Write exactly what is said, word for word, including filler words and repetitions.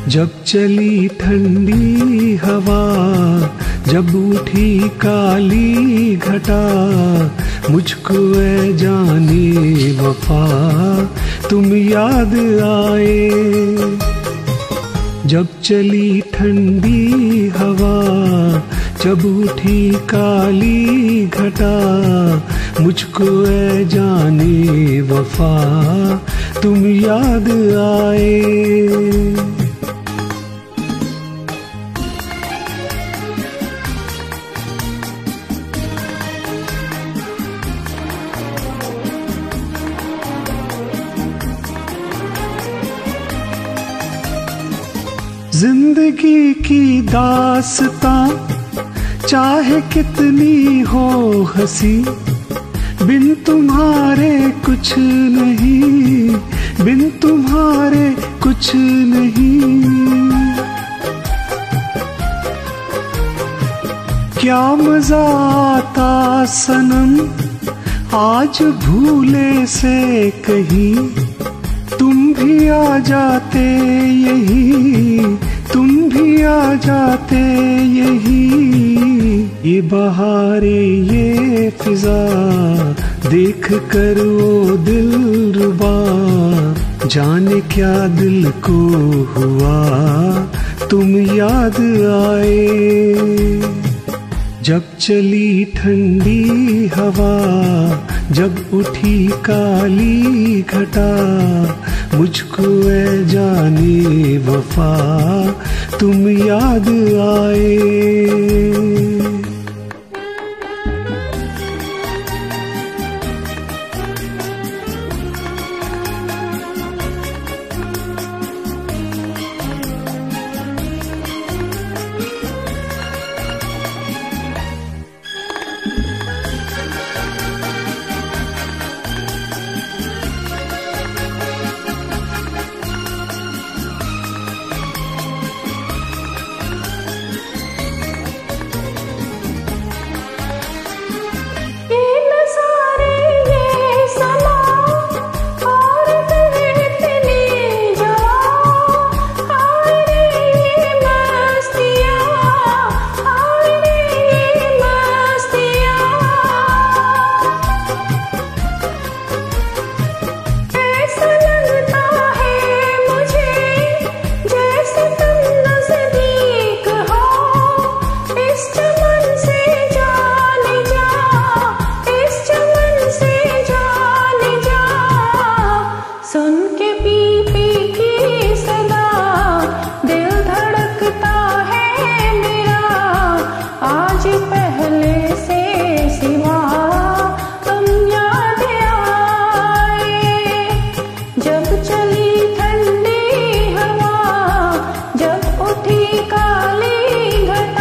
जब चली ठंडी हवा, जब उठी काली घटा, मुझको ए जाने वफा तुम याद आए। जब चली ठंडी हवा, जब उठी काली घटा, मुझको ए जाने वफा तुम याद आए। जिंदगी की दास्तां चाहे कितनी हो हंसी, बिन तुम्हारे कुछ नहीं, बिन तुम्हारे कुछ नहीं। क्या मजा आता सनम आज भूले से कहीं, तुम भी आ जाते यही, तुम भी आ जाते यही। ये बहारे ये फिजा देख कर वो दिल रुबा, जाने क्या दिल को हुआ तुम याद आए। जब चली ठंडी हवा, जब उठी काली घटा, मुझको ए जाने वफा तुम याद आए। चली ठंडी हवा, जब उठी काली घटा,